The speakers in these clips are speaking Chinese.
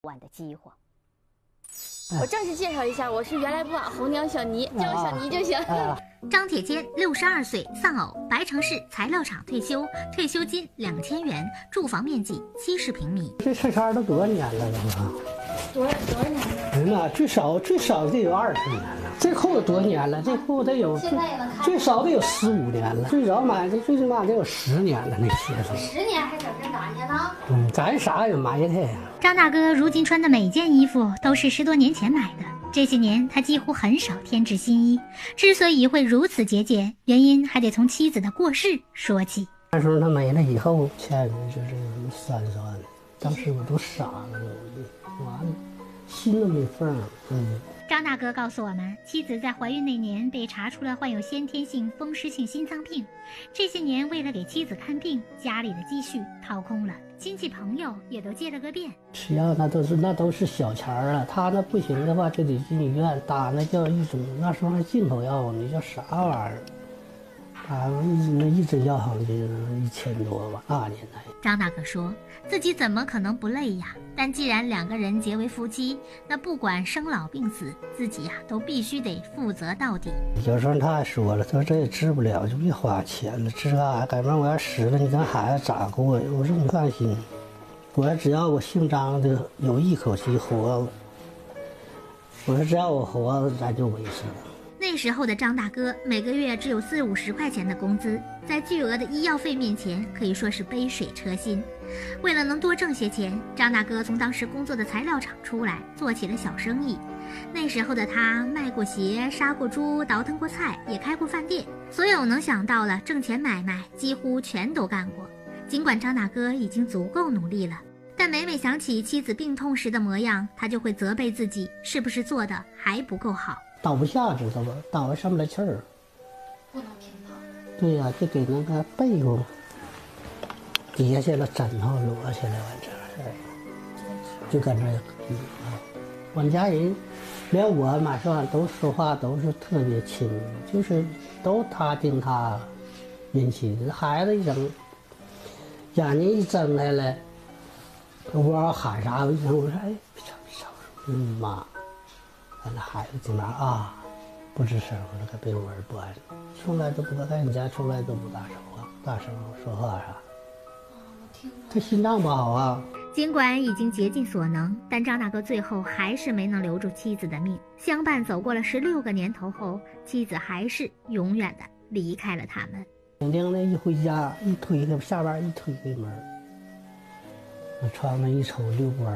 万的饥荒。 我正式介绍一下，我是原来不网红娘小倪，叫我小倪就行。 张铁坚62岁，丧偶，白城市材料厂退休，退休金2000元，住房面积70平米。 这车圈都多少年了吧？ 多少年了？ 哎呀妈，最少得有20年了。这户多少年了？这户得有最少得有15年了，最早买的最起码得有10年了。那鞋子 10年还整这咋的呢？ 咱啥也埋汰呀。 张大哥如今穿的每件衣服都是10多年前买的，这些年他几乎很少添置新衣。之所以会如此节俭，原因还得从妻子的过世说起。 那时候他没了以后，欠的就这个30万，当时我都傻了，完了，心都没缝了。 张大哥告诉我们，妻子在怀孕那年被查出了患有先天性风湿性心脏病。这些年为了给妻子看病，家里的积蓄掏空了，亲戚朋友也都借了个遍。 吃药那都是小钱儿啊，他那不行的话就得进医院打那叫一种，那时候还进口药，那叫啥玩意儿？那一针药好像就1000多吧，那年代。 张大哥说自己怎么可能不累呀？但既然2个人结为夫妻，那不管生老病死，自己都必须得负责到底。 有时候他还说了，他说这也治不了，就别花钱了，治啥？改明我要死了，你跟孩子咋过呀？我说你放心，只要我姓张的有一口气活，我说只要我活，咱就维持了。 那时候的张大哥每个月只有40-50块钱的工资，在巨额的医药费面前可以说是杯水车薪。为了能多挣些钱，张大哥从当时工作的材料厂出来，做起了小生意。那时候的他卖过鞋，杀过猪，倒腾过菜，也开过饭店，所有能想到了挣钱买卖几乎全都干过。尽管张大哥已经足够努力了，但每每想起妻子病痛时的模样，他就会责备自己是不是做的还不够好。 倒不下，知道吧？倒还上不来气儿。 不能平躺。 对呀，就给那个被窝叠下了，枕头摞起来，完这儿，就搁那我们家人，连我马上都说话都是特别亲，就是都他听他引起的。孩子一整眼睛一睁开了，我喊啥一声，我说哎，吵，妈。那孩子在那啊，不吱声，我说可被窝不安，从来都不在你家，从来都不大声说话啥。他心脏不好啊。 尽管已经竭尽所能，但张大哥最后还是没能留住妻子的命。相伴走过了16个年头后，妻子还是永远的离开了他们。 丁丁的一回家，一推开下班一推开门，我窗门一瞅溜光。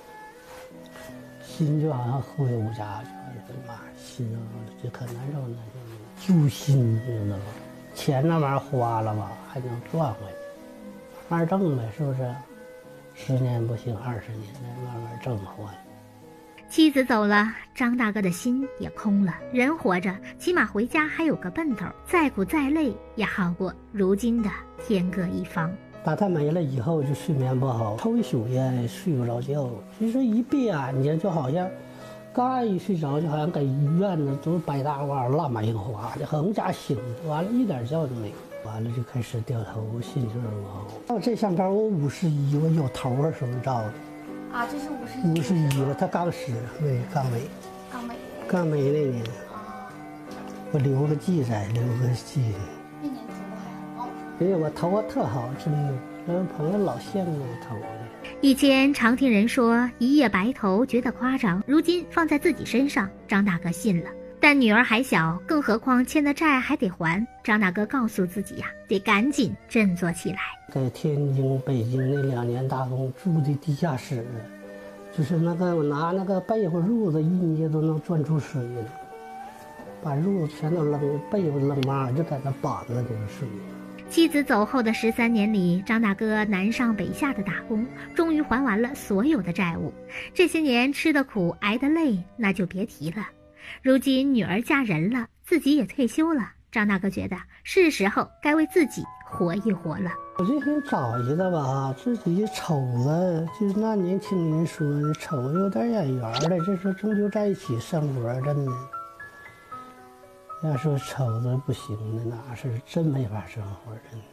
心就好像后有无家去了，妈，心就可难受了，揪心，知道吗？钱那玩意儿花了吧，还能赚回来，慢慢挣呗，是不是？10年不行，20年再慢慢挣回来。 妻子走了，张大哥的心也空了。人活着，起码回家还有个奔头，再苦再累也好过如今的天各一方。 打他没了以后就睡眠不好，抽一宿烟睡不着觉。其实一闭眼睛就好像刚一睡着，就好像搁院子都是白大褂烂麻樱花的，横家醒着，完了一点觉都没有，完了就开始掉头，心情不好。哦，这相片我51，我有头的时候照的。 啊，这是51 了，他刚死，对，刚没那年。我留个记载， 那年头发还很好。 哎呀，我头发特好，真的，让朋友老羡慕我头发。 以前常听人说一夜白头觉得夸张，如今放在自己身上，张大哥信了。但女儿还小，更何况欠的债还得还。张大哥告诉自己呀，得赶紧振作起来。 在天津、北京那2年打工，住的地下室，就是那个我拿那个被窝褥子一捏都能钻出水了，把褥子全都扔，被窝扔嘛，就在那绑着就是水。 妻子走后的13年里，张大哥南上北下的打工，终于还完了所有的债务。这些年吃的苦，挨的累，那就别提了。如今女儿嫁人了，自己也退休了，张大哥觉得是时候该为自己活一活了。 我就想找一个吧，自己瞅着，就是那年轻人说的，瞅着有点眼缘的，这时候终究在一起生活，真的。要说瞅着不行的，那是真没法生活，真的。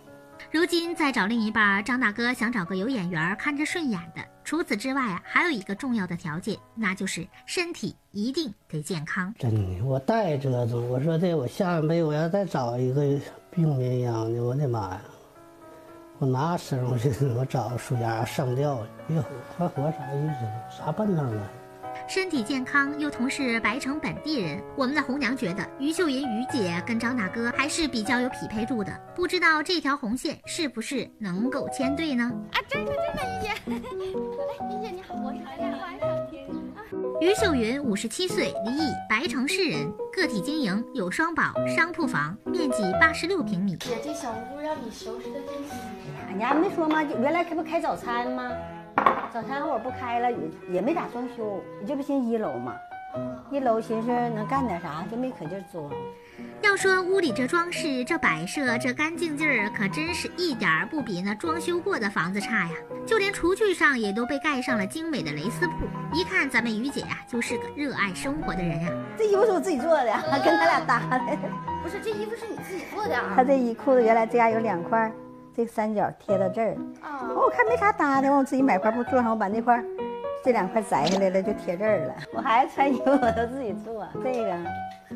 如今再找另一半，张大哥想找个有眼缘、看着顺眼的。除此之外啊，还有一个重要的条件，那就是身体一定得健康。 真的，我带折腾，我说这我下半辈我要再找一个病绵秧的，我的妈呀！我哪生去？我找属鸭上吊去，别活还活啥意思？啥奔头啊？ 身体健康又同是白城本地人，我们的红娘觉得于秀云于姐跟张大哥还是比较有匹配度的，不知道这条红线是不是能够牵对呢？ 啊，真的，于姐，哎，于姐你好，我是来电话上听啊。 于秀云57岁，离异，白城市人，个体经营，有双保，商铺房，面积86平米。 姐，这小屋让你收拾的真新你还没说吗？原来这不开早餐吗？早餐会儿不开了，也没咋装修，这不寻1楼嘛，1楼寻思能干点啥，就没可劲做。 要说屋里这装饰、这摆设、这干净劲儿，可真是一点儿不比那装修过的房子差呀！就连厨具上也都被盖上了精美的蕾丝布。一看咱们于姐呀，就是个热爱生活的人呀。 这衣服是我自己做的，跟他俩搭的。 不是，这衣服是你自己做的啊？ 他这一裤子原来这家有2块，这个三角贴到这儿。我看没啥搭的，我自己买块布做上，我把那块这2块摘下来了，就贴这儿了。我孩子穿衣服我都自己做，这个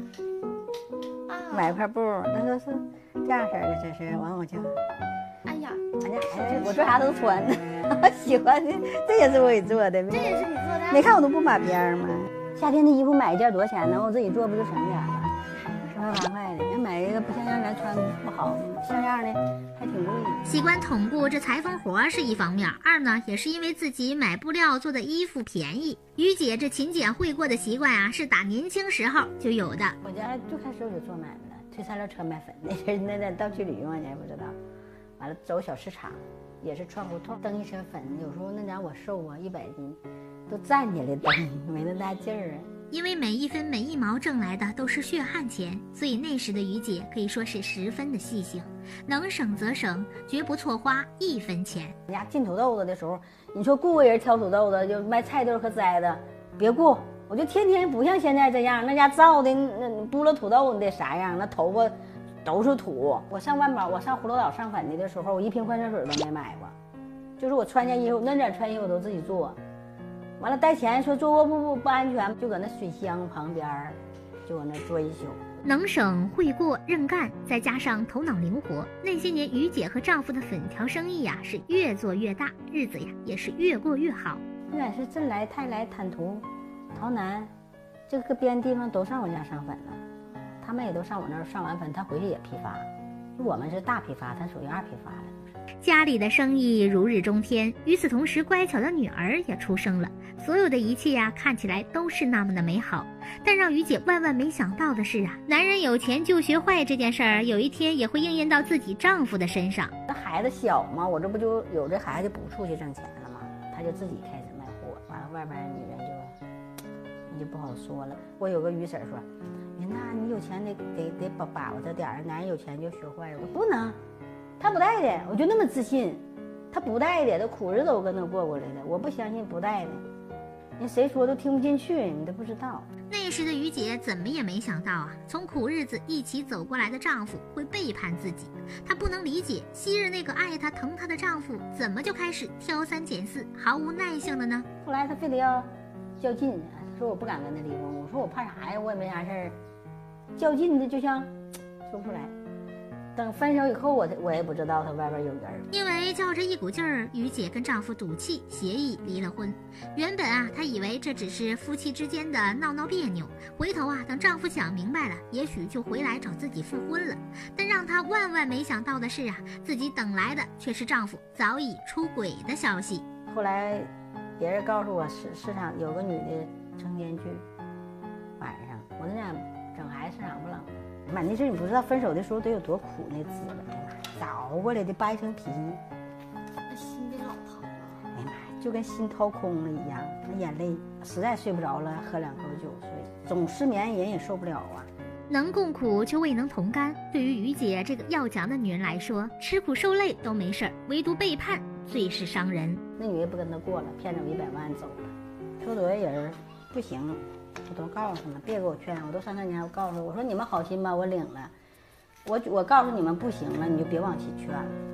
买块布，那都是这样式的，这是完我就， 哎呀， 俺家孩子我做啥都穿，喜欢的，这也是我给做的。 这也是你做的？ 没看我都不码边吗？夏天的衣服买一件多少钱呢？我自己做不就省点了？10块8块的，那买一个不像样咱穿不好，像样的还挺贵。 习惯统顾这裁缝活是一方面，二呢也是因为自己买布料做的衣服便宜。于姐这勤俭惠过的习惯啊，是打年轻时候就有的。 我家最开始我就做买卖了，推三轮车卖粉，那道去旅游你还不知道。完了走小市场，也是串胡同，蹬一车粉，有时候那家我瘦啊100斤，都站起来蹬，没那大劲儿啊。 因为每一分每一毛挣来的都是血汗钱，所以那时的于姐可以说是十分的细心，能省则省，绝不错花1分钱。人家进土豆子的时候，你说雇个人挑土豆子，就卖菜豆和栽的，别雇，我就天天不像现在这样，那家造的那剥了土豆你得啥样，那头发都是土。我上万宝，我上葫芦岛上粉的时候，我1瓶矿泉水都没买过，就是我穿件衣服，那点穿衣服我都自己做。完了带钱说做卧不安全，就搁那水箱旁边就搁那做一宿。 能省会过认干，再加上头脑灵活，那些年于姐和丈夫的粉条生意呀是越做越大，日子呀也是越过越好。 不管是镇来、泰来、坦途、洮南，这个边地方都上我家上粉了，他们也都上我那儿上完粉，他回去也批发。我们是大批发，他属于2批发了。 家里的生意如日中天，与此同时，乖巧的女儿也出生了。所有的一切呀，看起来都是那么的美好。但让于姐万万没想到的是啊，男人有钱就学坏这件事儿，有一天也会应验到自己丈夫的身上。 那孩子小嘛，我这不就有这孩子就不出去挣钱了吗？他就自己开始卖货，完了外边女人就不好说了。我有个于婶说，那你有钱得把握着点儿，男人有钱就学坏了。我说不能，他不带的，我就那么自信，他不带的，这苦日子都跟他过过来的，我不相信不带的。你谁说都听不进去，你都不知道。 那时的于姐怎么也没想到啊，从苦日子一起走过来的丈夫会背叛自己。她不能理解昔日那个爱她疼她的丈夫怎么就开始挑3拣4，毫无耐性了呢？ 后来他非得要较劲，他说我不敢跟他离婚。我说我怕啥呀，我也没啥事儿。较劲的就像说不出来。等分手以后，我也不知道他外边有人。 因为较着一股劲儿，于姐跟丈夫赌气协议离了婚。原本啊，她以为这只是夫妻之间的闹别扭，回头啊，等丈夫想明白了，也许就回来找自己复婚了。但让她万万没想到的是啊，自己等来的却是丈夫早已出轨的消息。 后来别人告诉我市场有个女的成天去，晚上我那俩整孩子市场不冷。妈，那阵你不知道分手的时候得有多苦那滋味，哎呀妈，熬过来的扒一层皮， 那心得老疼了。 哎呀妈，就跟心掏空了一样，那眼泪实在睡不着了，喝2口酒睡，总失眠人也受不了啊。 能共苦却未能同甘，对于于姐这个要强的女人来说，吃苦受累都没事儿，唯独背叛最是伤人。 那女的不跟他过了，骗着我100万走了，说多少人不行。我都告诉他们，别给我劝，我都上他家，我告诉我说你们好心吧，我领了，我告诉你们不行了，你就别往起劝了。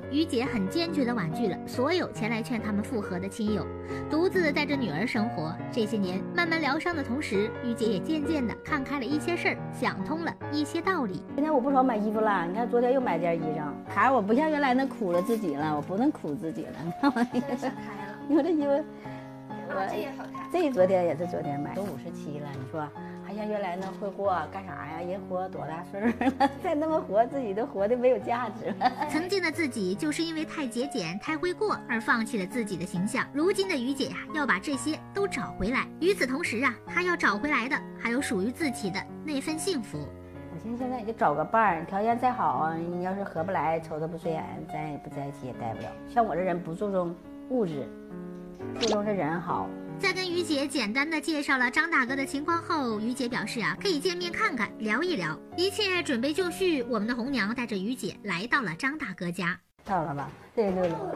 于姐很坚决地婉拒了所有前来劝他们复合的亲友，独自带着女儿生活。这些年慢慢疗伤的同时，于姐也渐渐地看开了一些事儿，想通了一些道理。 现在我不少买衣服了，你看昨天又买件衣裳，看我不像原来那苦了自己了，我不能苦自己了，你看我现在想开了。 你说这衣服， 这也好看。 这昨天也是昨天买，都57了，你说还像原来那会过干啥呀？人活多大岁数了，再那么活，自己都活得没有价值了。 曾经的自己就是因为太节俭、太会过而放弃了自己的形象。如今的于姐呀，要把这些都找回来。与此同时啊，她要找回来的还有属于自己的那份幸福。 我现在也就找个伴儿，条件再好啊，你要是合不来，瞅着不顺眼，咱也不在一起也待不了。像我这人不注重物质，注重是人好。 在跟于姐简单的介绍了张大哥的情况后，于姐表示啊，可以见面看看，聊一聊。一切准备就绪，我们的红娘带着于姐来到了张大哥家。 到了吧？对对对。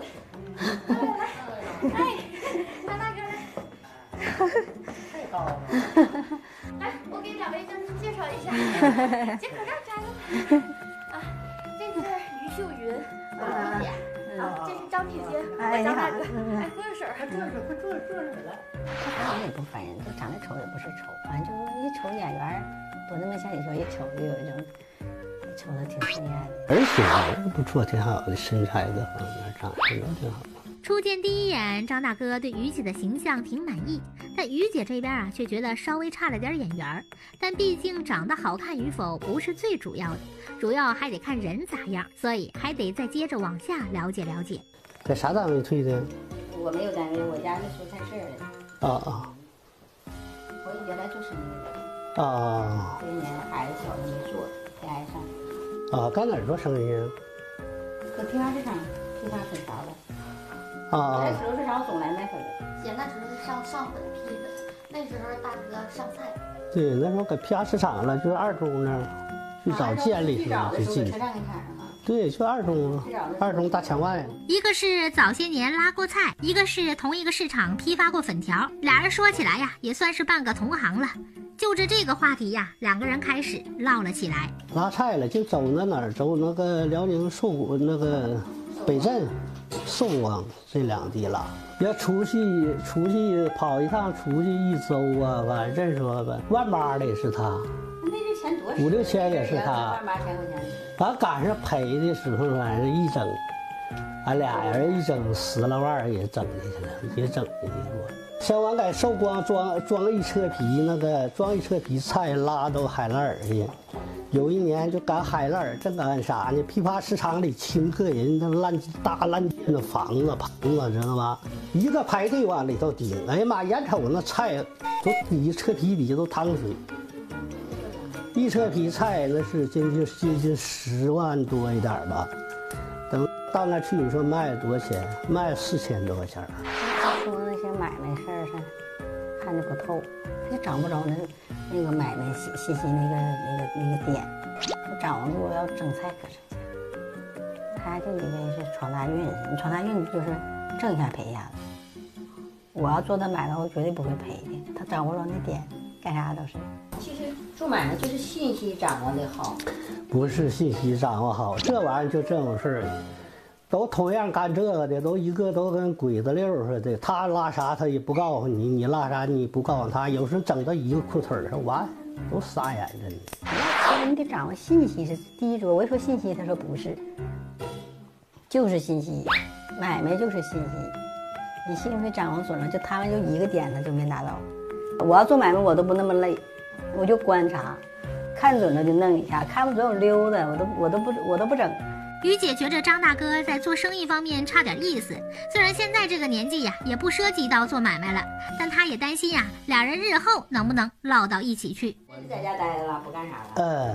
哎，张大哥， 太高了。 来，我给两位介绍一下，姐口罩摘了。啊，这是于秀云，我于姐。啊，这是张姐姐，我张大哥。哎，喝水， 快坐着来。 他长得也不烦人，就长得丑也不是丑，反正就是一瞅眼缘不那么像你说一瞅就有一种瞅着挺顺眼的。 而且不错，挺好的，身材各方面长得都挺好。 初见第一眼，张大哥对于姐的形象挺满意，但于姐这边啊却觉得稍微差了点眼缘。但毕竟长得好看与否不是最主要的，主要还得看人咋样，所以还得再接着往下了解了解。 在啥单位退的？ 我没有单位，我家是蔬菜市的。我原来做生意的。这一年孩子小的没做，没挨上。 干哪儿做生意啊？ 搁批发市场批发粉条的。在石头市场总来卖粉的。 姐那时候是上粉批的，那时候大哥上菜。 对，那时候搁批发市场了，就是二中那儿，最早建立时候就进去。对，就二中大墙外。 一个是早些年拉过菜，一个是同一个市场批发过粉条，俩人说起来呀，也算是半个同行了。就着这个话题呀，两个人开始唠了起来。 拉菜了，就走那哪儿？走那个辽宁寿谷那个北镇、寿光这两地拉。要出去跑一趟，出去一周啊，反正说吧，18000的也是他。 那这钱多 ？5、6千也是他。 18000块钱。 咱赶上赔的时候，反正一整，俺俩人一整10来万也整进去了，也整进去过。像完在寿光装一车皮菜拉到海拉尔去。有一年就赶海拉尔，这干啥呢？批发市场里请客人那烂建的房子棚子，知道吗？一个排队往里头顶，哎呀妈，眼瞅那菜都底车皮底下都淌水。一车皮菜那是接近10万多一点吧，等到那去你说卖多少钱？卖4000多块钱。 说那些买卖事儿上看着不透，他就掌不着那个买卖信息那个点，掌握住要挣菜可挣钱。他就以为是闯大运，你闯大运就是挣一下赔一下子。我要做的买卖，我绝对不会赔的。他掌握着那点，干啥都是。其实做买卖就是信息掌握的好， 不是信息掌握好，这玩意儿就这种事儿，都同样干这个的，都一个都跟鬼子溜似的。他拉啥他也不告诉你，你拉啥你不告诉他，有时整到一个裤腿上，完都傻眼着呢。 你得掌握信息是第一我一说信息，他说不是，就是信息，买卖就是信息。你信息掌握准了，就他们就一个点他就没拿到。我要做买卖我都不那么累，我就观察，看准了就弄一下，看不准我溜达，我都不整。 于姐觉着张大哥在做生意方面差点意思，虽然现在这个年纪呀也不涉及到做买卖了，但她也担心呀俩人日后能不能唠到一起去。 我在家待着了，不干啥了。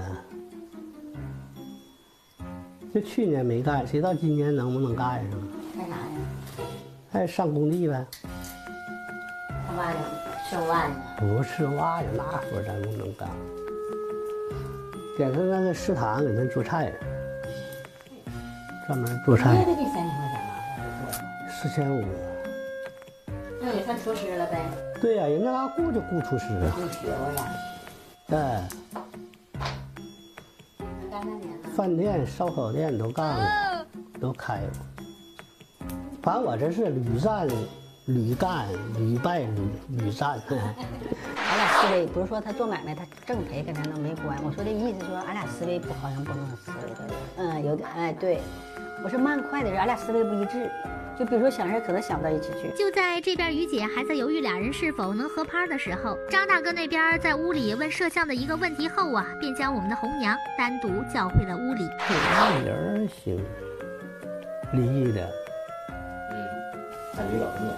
就去年没干，谁知道今年能不能干上？ 干啥呀？ 还上工地呗。 他妈的，吃袜子？ 不是袜子，那活咱不能干。给他那个食堂给他做菜，专门做菜。 那得给3000块钱吧？ 4500。 那也算厨师了呗？ 对呀，人家那雇就雇厨师啊。 你学过呀？ 哎。 干3年了。 饭店、烧烤店都干了。 都开过。反正我这是屡战屡干屡败屡战。 俺俩思维不是说他做买卖他挣赔跟咱都没关，我说的意思说俺俩思维不好像不能思维的，有点哎对，我是慢快的人，俺俩思维不一致。就比如说想事可能想不到一起去。 就在这边于姐还在犹豫俩人是否能合拍的时候，张大哥那边在屋里问摄像的一个问题后啊，便将我们的红娘单独叫回了屋里。 这人行，离异的， 感觉老年。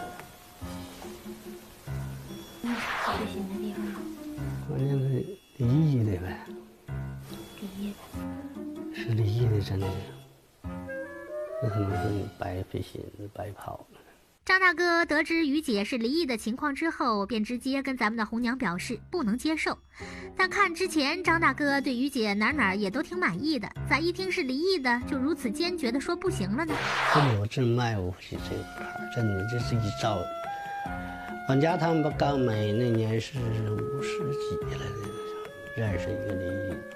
最新的地方， 关键是离异的呗。 离异的， 是离异的，真的。那可能是你白费心白跑了。 张大哥得知于姐是离异的情况之后，便直接跟咱们的红娘表示不能接受。但看之前张大哥对于姐哪也都挺满意的，咋一听是离异的就如此坚决的说不行了呢？ 我真迈不起这个坎儿，真的这是一遭。俺家他们不刚没那年是50几了呢，认识一个离异。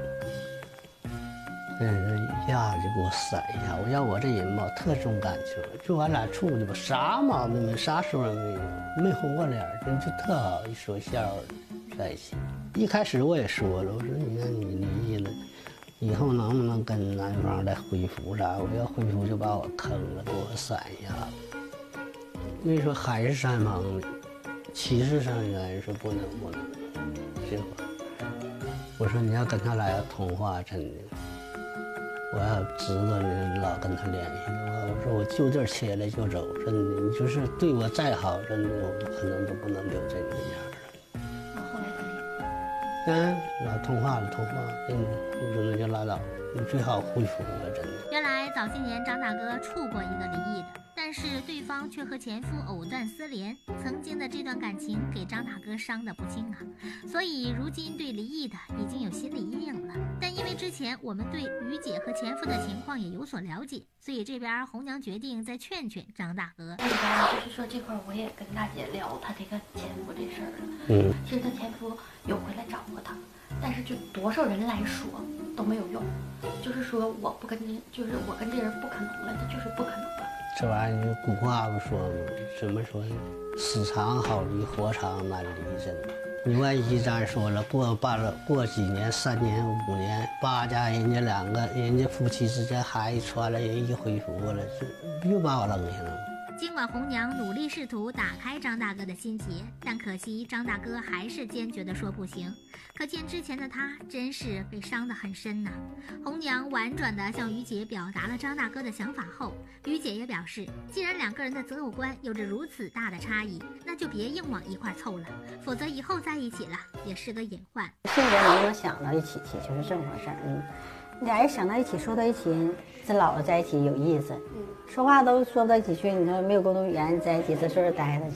一下就给我闪一下，我这人吧特重感情，就俺俩处的吧，啥毛病没，啥时候也没有，没红过脸，真就特好，一说笑在一起。一开始我也说了，我说你看你离异了，以后能不能跟男方再恢复啥？我要恢复就把我坑了，给我闪一下子。那时候还是三方的，其实上原是不能，这会我说你要跟他俩通话，真的。我要知道你老跟他联系，我说我就地切来就走，真的，你就是对我再好，真的我可能都不能留这个样了。 那后来他离婚？ 老通话，我说那就拉倒，你最好恢复了，真的。 原来早些年张大哥处过一个离异的，但是对方却和前夫藕断丝连，曾经的这段感情给张大哥伤得不轻啊，所以如今对离异的已经有心理阴影了。但因为之前我们对于姐和前夫的情况也有所了解，所以这边红娘决定再劝劝张大哥。 这边就是说这块我也跟大姐聊他这个前夫这事儿了。其实他前夫有回来找过他，但是就多少人来说都没有用，就是说我跟这人不可能了，这就是不可能了。 这玩意儿古话不说吗？怎么说呢？死长好离，活长难离，真的。你万一咱说了，过几年，3年5年，巴家人家夫妻之间孩子传了，人一恢复了，又把我扔下了。 尽管红娘努力试图打开张大哥的心结，但可惜张大哥还是坚决地说不行。可见之前的他真是被伤得很深呐。红娘婉转地向于姐表达了张大哥的想法后，于姐也表示，既然2个人的择偶观有着如此大的差异，那就别硬往一块凑了，否则以后在一起了也是个隐患。 性格能不能想到一起去，就是这么回事儿。俩人想到一起，说到一起，这老了在一起有意思。说话都说不到一起去，你说没有共同语言，在一起这事儿待着。